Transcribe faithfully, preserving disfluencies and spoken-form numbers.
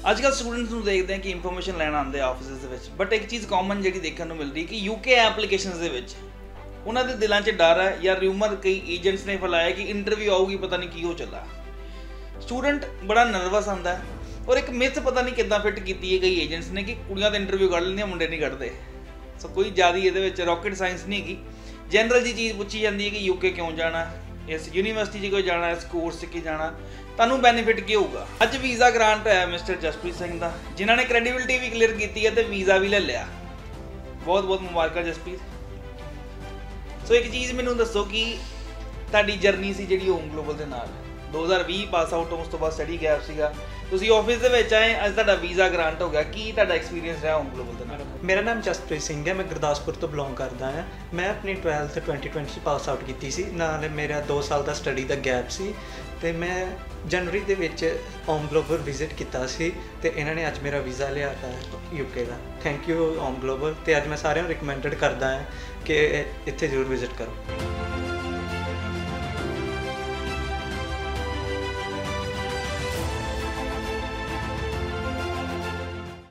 अजकल स्टूडेंट्स ਨੂੰ ਦੇਖਦੇ ਆ ਕਿ ਇਨਫੋਰਮੇਸ਼ਨ ਲੈਣ ਆਉਂਦੇ ਆ ਆਫਿਸਿਸ ਦੇ ਵਿੱਚ, ਬਟ ਇੱਕ ਚੀਜ਼ ਕਾਮਨ ਜਿਹੜੀ ਦੇਖਣ ਨੂੰ ਮਿਲਦੀ ਕਿ ਯੂਕੇ ਐਪਲੀਕੇਸ਼ਨਸ ਦੇ ਵਿੱਚ ਉਹਨਾਂ ਦੇ ਦਿਲਾਂ 'ਚ ਡਰ ਹੈ ਜਾਂ ਰਿਊਮਰ ਕਈ ਏਜੰਟਸ ਨੇ ਫੈਲਾਇਆ ਕਿ ਇੰਟਰਵਿਊ ਆਊਗੀ ਪਤਾ ਨਹੀਂ ਕੀ ਹੋ ਚੱਲਾ। ਸਟੂਡੈਂਟ ਬੜਾ ਨਰਵਸ ਆਉਂਦਾ ਔਰ ਇੱਕ ਮਿਥ ਪਤਾ ਨਹੀਂ ਕਿੱਦਾਂ ਫਿੱਟ ਕੀਤੀ ਹੈ ਕਈ ਏਜੰਟਸ ਨੇ ਕਿ ਕੁੜੀਆਂ ਤਾਂ ਇੰਟਰਵਿਊ ਕੱਢ ਲੈਂਦੀਆਂ ਮੁੰਡੇ ਨਹੀਂ ਕੱਢਦੇ। ਸੋ ਕੋਈ ਜ਼ਿਆਦਾ ਇਹਦੇ ਵਿੱਚ ਰॉकेट ਸਾਇੰਸ नहीं ਹੈਗੀ। जनरल जी चीज़ पूछी जाती है कि यूके क्यों जाना, इस यूनीवर्सिटी च कोई जाना, इस कोर्स की जाना, तुहानू बेनीफिट की होगा। अज वीज़ा ग्रांट होया मिस्टर जसप्रीत सिंह का, जिन्होंने क्रेडिबिलिटी भी क्लीयर की है तो वीज़ा भी ले लिया। बहुत बहुत मुबारक जसप्रीत। सो एक चीज़ मैनू दसो कि तुहाडी जर्नी सी जिहड़ी होम ग्लोबल दे नाल दो हज़ार भी पास आउट उस तो बाद स्टडी गैप सीगा, ਤੁਸੀਂ ਆਫਿਸ ਦੇ ਵਿੱਚ ਆਏ, ਅੱਜ ਤੁਹਾਡਾ ਵੀਜ਼ਾ ਗ੍ਰਾਂਟ ਹੋ ਗਿਆ, ਕੀ ਤੁਹਾਡਾ ਐਕਸਪੀਰੀਅੰਸ ਰਿਹਾ ਹੋਮ ਗਲੋਬਲ ਦੇ ਨਾਲ? ਮੇਰਾ ਨਾਮ ਜਸਪ੍ਰੀਤ ਸਿੰਘ ਹੈ, ਮੈਂ ਗੁਰਦਾਸਪੁਰ ਤੋਂ ਬਿਲੋਂਗ ਕਰਦਾ ਹਾਂ। ਮੈਂ ਆਪਣੀ ਟਵੈਲਥ ਟਵੈਂਟੀ ਟਵੈਂਟੀ 'ਚ ਪਾਸ ਆਊਟ ਕੀਤੀ ਸੀ, ਨਾਲ ਮੇਰਾ ਦੋ ਸਾਲ ਦਾ ਸਟੱਡੀ ਦਾ ਗੈਪ ਸੀ ਅਤੇ ਮੈਂ ਜਨਵਰੀ ਦੇ ਵਿੱਚ ਹੋਮ ਗਲੋਬਲ ਵਿਜ਼ਿਟ ਕੀਤਾ ਸੀ ਅਤੇ ਇਹਨਾਂ ਨੇ ਅੱਜ ਮੇਰਾ ਵੀਜ਼ਾ ਲਿਆ ਤਾ ਯੂਕੇ ਦਾ। Thank you Home Global. ਅਤੇ ਅੱਜ ਮੈਂ ਸਾਰਿਆਂ ਨੂੰ ਰਿਕਮੈਂਡਡ ਕਰਦਾ ਹਾਂ ਕਿ ਇੱਥੇ ਜ਼ਰੂਰ ਵਿਜ਼ਿਟ ਕਰੋ।